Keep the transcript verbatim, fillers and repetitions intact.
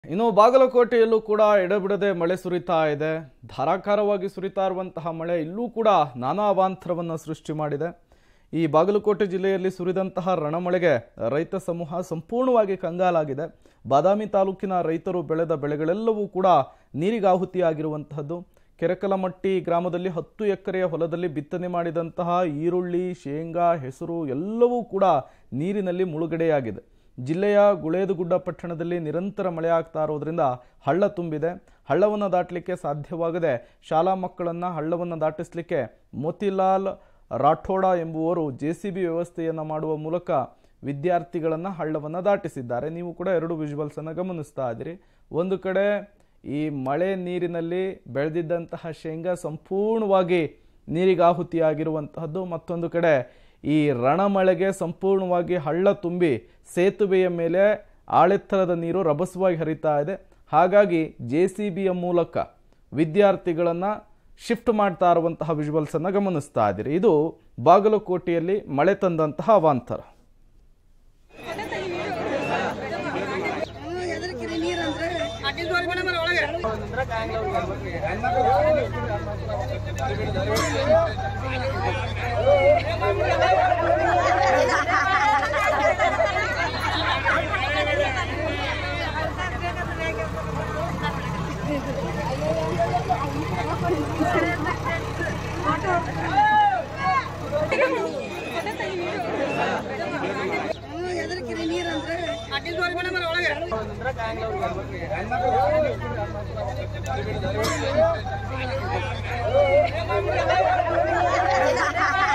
ಇನ್ನು ಬಾಗಲಕೋಟೆಯಲ್ಲೂ ಕೂಡ ಎಡೆಬಿಡದೆ ಮಳೆ ಸುರಿತಾ ಇದೆ. ಧಾರಾಕಾರವಾಗಿ ಸುರಿತಾ ಇರುವಂತಹ ಮಳೆ ಇಲ್ಲೂ ಕೂಡ ನಾನಾ ಅವಾಂತರವನ್ನು ಸೃಷ್ಟಿ ಮಾಡಿದೆ. ಈ ಬಾಗಲಕೋಟೆ ಜಿಲ್ಲೆಯಲ್ಲಿ ಸುರಿದಂತಹ ರಣಮಳೆಗೆ ರೈತ ಸಮೂಹ ಸಂಪೂರ್ಣವಾಗಿ ಕಂಗಾಲಾಗಿದೆ. ಬಾದಾಮಿ ತಾಲೂಕಿನ ರೈತರು ಬೆಳೆದ ಬೆಳೆಗಳೆಲ್ಲವೂ ಕೂಡ ನೀರಿಗಾಹುತಿಯಾಗಿರುವಂತಹದ್ದು. ಕೆರೆಕಲಮಟ್ಟಿ ಗ್ರಾಮದಲ್ಲಿ ಹತ್ತು ಎಕರೆಯ ಹೊಲದಲ್ಲಿ ಬಿತ್ತನೆ ಮಾಡಿದಂತಹ ಈರುಳ್ಳಿ, ಶೇಂಗಾ, ಹೆಸರು ಎಲ್ಲವೂ ಕೂಡ ನೀರಿನಲ್ಲಿ ಮುಳುಗಡೆಯಾಗಿದೆ. ಜಿಲ್ಲೆಯ ಗುಳೇದಗುಡ್ಡ ಪಟ್ಟಣದಲ್ಲಿ ನಿರಂತರ ಮಳೆ ಆಗ್ತಾ ಇರೋದ್ರಿಂದ ಹಳ್ಳ ತುಂಬಿದೆ. ಹಳ್ಳವನ್ನು ದಾಟಲಿಕ್ಕೆ ಸಾಧ್ಯವಾಗದೆ ಶಾಲಾ ಮಕ್ಕಳನ್ನು ಹಳ್ಳವನ್ನು ದಾಟಿಸಲಿಕ್ಕೆ ಮೋತಿಲಾಲ್ ರಾಠೋಡ ಎಂಬುವರು ಜೆ ಸಿ ಬಿ ವ್ಯವಸ್ಥೆಯನ್ನು ಮಾಡುವ ಮೂಲಕ ವಿದ್ಯಾರ್ಥಿಗಳನ್ನು ಹಳ್ಳವನ್ನು ದಾಟಿಸಿದ್ದಾರೆ. ನೀವು ಕೂಡ ಎರಡು ವಿಜುವಲ್ಸನ್ನು ಗಮನಿಸ್ತಾ ಇದ್ದೀರಿ. ಒಂದು ಕಡೆ ಈ ಮಳೆ ನೀರಿನಲ್ಲಿ ಬೆಳೆದಿದ್ದಂತಹ ಶೇಂಗಾ ಸಂಪೂರ್ಣವಾಗಿ ನೀರಿಗಾಹುತಿಯಾಗಿರುವಂತಹದ್ದು, ಮತ್ತೊಂದು ಕಡೆ ಈ ರಣಮಳೆಗೆ ಸಂಪೂರ್ಣವಾಗಿ ಹಳ್ಳ ತುಂಬಿ ಸೇತುವೆಯ ಮೇಲೆ ಆಳೆತ್ತರದ ನೀರು ರಭಸವಾಗಿ ಹರಿತಾ ಇದೆ. ಹಾಗಾಗಿ ಜೆ ಸಿ ಬಿಯ ಮೂಲಕ ವಿದ್ಯಾರ್ಥಿಗಳನ್ನು ಶಿಫ್ಟ್ ಮಾಡ್ತಾ ಇರುವಂತಹ ವಿಜುವಲ್ಸ್ ಅನ್ನು ಗಮನಿಸ್ತಾ ಇದ್ದೀರಿ. ಇದು ಬಾಗಲಕೋಟೆಯಲ್ಲಿ ಮಳೆ ತಂದಂತಹ ಅವಾಂತರ. ನೀರು